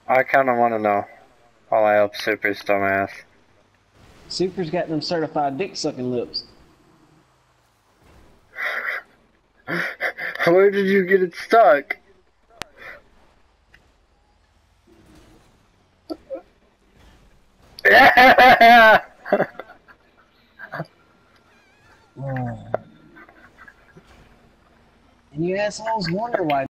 I kind of want to know while I help Super's dumbass. Super's got them certified dick sucking lips. Where did you get it stuck? Yeah! And you assholes wonder why